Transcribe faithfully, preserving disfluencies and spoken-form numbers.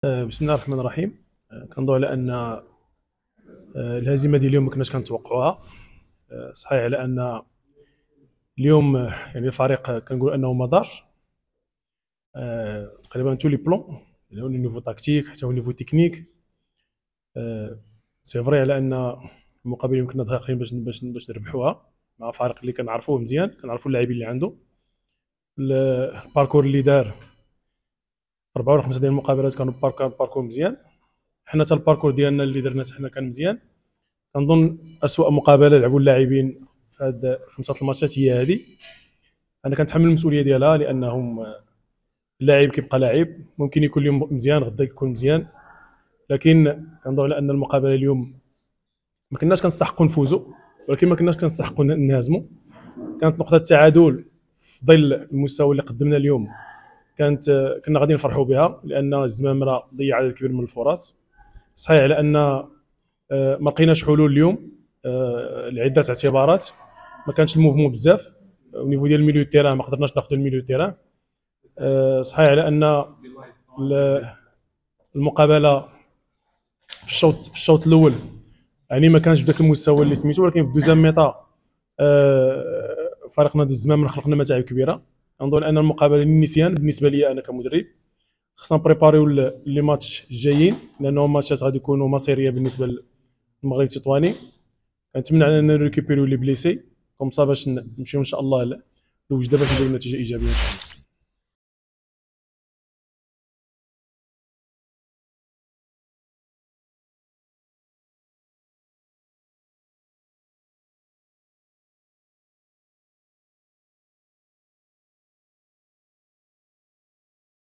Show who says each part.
Speaker 1: آه، بسم الله الرحمن الرحيم. آه، كنظن على ان آه، الهزيمه ديال اليوم ما كناش كنتوقعوها. آه، صحيح على ان اليوم آه، يعني الفريق آه، كنقول انه ما دارش آه، تقريبا تو لي بلون، يعني او نيفو تاكتيك حتى هو نيفو تكنيك. آه، سي فري على ان المقابل يمكننا دقيقين باش باش باش نربحوها مع فريق اللي كنعرفوه مزيان، كنعرفوا اللاعبين اللي عنده. ال- الباركور اللي دار أربعة ولا خمسة ديال المقابلات كانوا باركور باركور مزيان. حنا حتى الباركور ديالنا اللي درنا حتى حنا كان مزيان. كنظن اسوء مقابله لعبوا اللاعبين في هاد خمسه الماتشات هي هذه. انا كنتحمل المسؤوليه ديالها لانهم اللاعب كيبقى لاعب، ممكن يكون اليوم مزيان غدا يكون مزيان، لكن كنظن على ان المقابله اليوم ما كناش كنستحقوا نفوزوا، ولكن ما كناش كنستحقوا نهزموا. كانت نقطه التعادل في ظل المستوى اللي قدمنا اليوم، كانت كنا غادي نفرحوا بها لان الزمامره ضيع عدد كبير من الفرص. صحيح على ان آه، ما لقيناش حلول اليوم آه، لعده اعتبارات. ما كانش الموفمون بزاف او نيفو ديال الميليو تيران، ما قدرناش ناخذ الميليو تيران. آه، صحيح على ان ال- المقابله في الشوط في الشوط الاول يعني ما كانش بداك المستوى اللي سميتو، ولكن في الدوزيام ميطا آه، فريق نادي الزمام خلقنا متاعب كبيره. نظن ان المقابله نسيان بالنسبه لي انا كمدرب. خصنا نبريباريو لي ماتش الجايين لانهم ماتشات غادي يكونوا مصيريه بالنسبه للمغرب التطواني. كنتمنى اننا نريكوبيريو لي بليسي كوم صا باش نمشيو ان شاء الله لوجده باش نديرو نتيجه ايجابيه ان شاء الله.